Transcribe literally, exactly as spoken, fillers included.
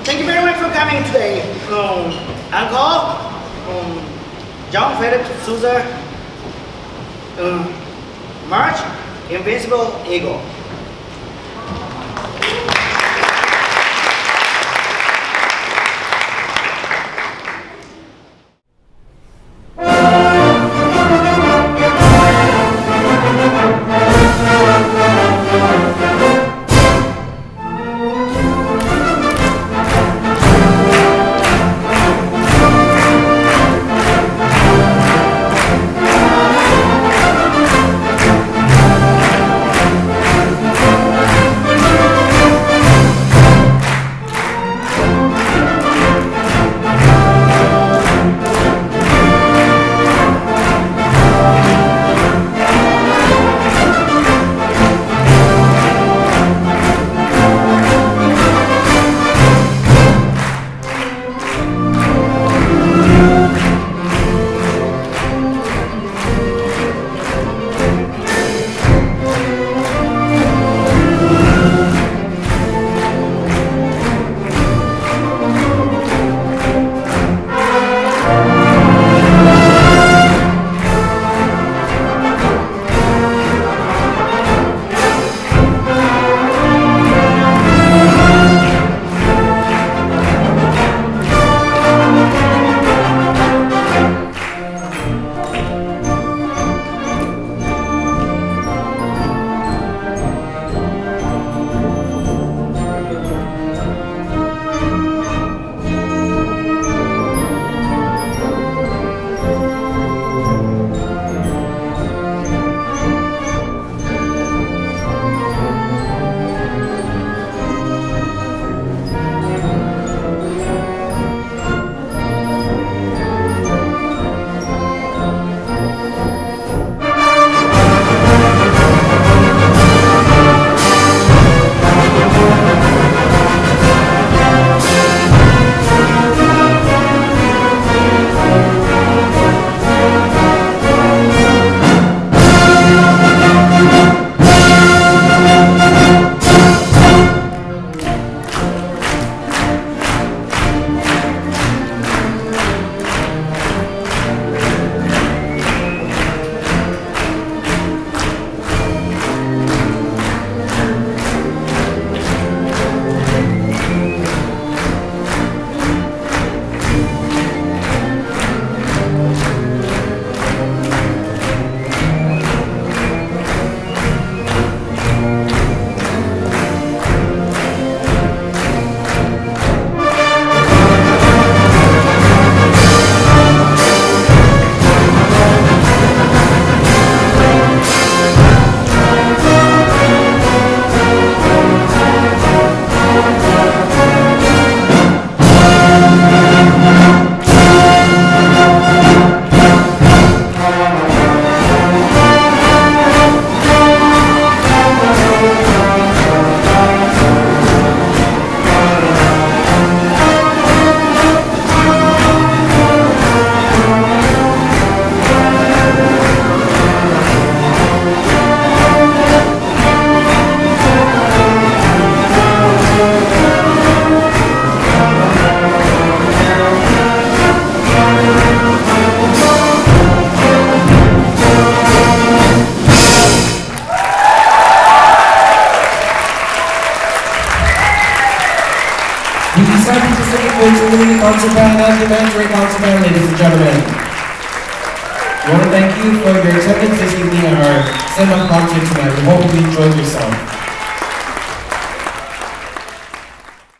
Thank you very much for coming today. Um, Uncle, um, John Philip Souza, um, March, Invincible Eagle. The Saipan Pacific Winds winning concert band and the mandatory concert band, ladies and gentlemen. I want to thank you for your attendance this evening at our send-off concert tonight. We hope you enjoyed yourself.